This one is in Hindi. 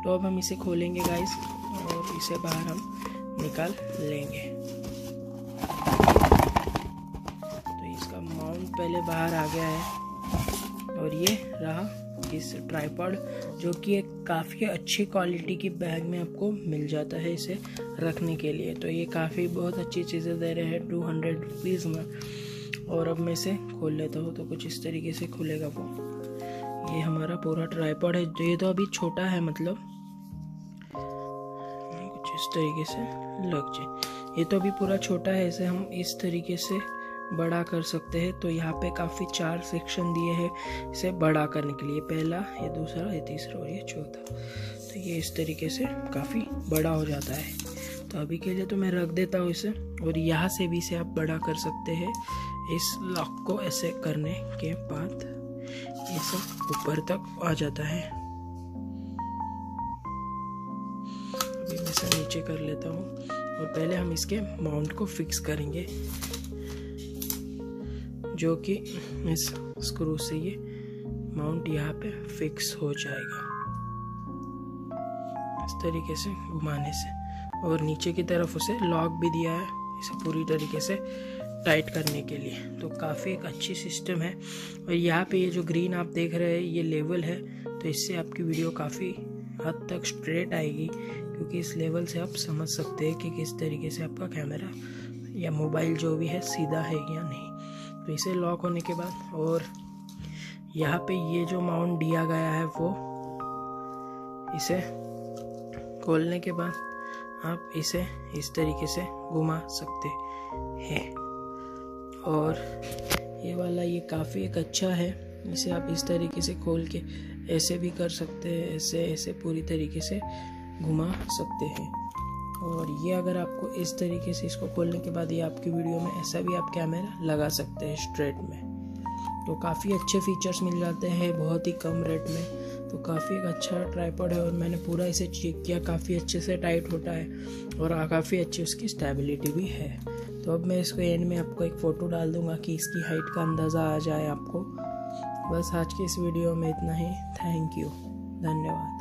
तो अब हम इसे खोलेंगे गाइस और इसे बाहर हम निकाल लेंगे। तो इसका माउंट पहले बाहर आ गया है और ये रहा इस ट्राइपॉड, जो कि एक काफ़ी अच्छी क्वालिटी की बैग में आपको मिल जाता है इसे रखने के लिए। तो ये काफ़ी बहुत अच्छी चीज़ें दे रहे हैं 200 रुपीज़ में। और अब मैं इसे खोल लेता हूँ तो कुछ इस तरीके से खुलेगा वो। ये हमारा पूरा ट्राइपॉड है। ये तो अभी छोटा है, मतलब कुछ इस तरीके से लग जाए। ये तो अभी पूरा छोटा है, इसे हम इस तरीके से बड़ा कर सकते हैं। तो यहाँ पे काफ़ी 4 सेक्शन दिए हैं इसे बड़ा करने के लिए, पहला, ये दूसरा, ये तीसरा और ये चौथा। तो ये इस तरीके से काफ़ी बड़ा हो जाता है। तो अभी के लिए तो मैं रख देता हूँ इसे। और यहाँ से भी इसे आप बड़ा कर सकते हैं। इस लॉक को ऐसे करने के बाद ये सब ऊपर तक आ जाता है। अभी मैं इसे नीचे कर लेता हूँ और पहले हम इसके माउंट को फिक्स करेंगे, जो कि इस स्क्रू से ये माउंट यहाँ पे फिक्स हो जाएगा इस तरीके से घुमाने से। और नीचे की तरफ उसे लॉक भी दिया है इसे पूरी तरीके से टाइट करने के लिए। तो काफ़ी एक अच्छी सिस्टम है। और यहाँ पे ये जो ग्रीन आप देख रहे हैं ये लेवल है, तो इससे आपकी वीडियो काफ़ी हद तक स्ट्रेट आएगी, क्योंकि इस लेवल से आप समझ सकते हैं कि किस तरीके से आपका कैमरा या मोबाइल जो भी है सीधा है या नहीं। तो इसे लॉक होने के बाद और यहाँ पे ये जो माउंट दिया गया है वो इसे खोलने के बाद आप इसे इस तरीके से घुमा सकते हैं। और ये वाला ये काफ़ी एक अच्छा है, इसे आप इस तरीके से खोल के ऐसे भी कर सकते हैं, ऐसे ऐसे पूरी तरीके से घुमा सकते हैं। और ये अगर आपको इस तरीके से इसको खोलने के बाद ये आपकी वीडियो में ऐसा भी आप कैमरा लगा सकते हैं स्ट्रेट में। तो काफ़ी अच्छे फीचर्स मिल जाते हैं बहुत ही कम रेट में। तो काफ़ी एक अच्छा ट्राइपॉड है और मैंने पूरा इसे चेक किया, काफ़ी अच्छे से टाइट होता है और काफ़ी अच्छी उसकी स्टेबिलिटी भी है। तो अब मैं इसको एंड में आपको एक फ़ोटो डाल दूँगा कि इसकी हाइट का अंदाज़ा आ जाए आपको। बस आज की इस वीडियो में इतना ही। थैंक यू, धन्यवाद।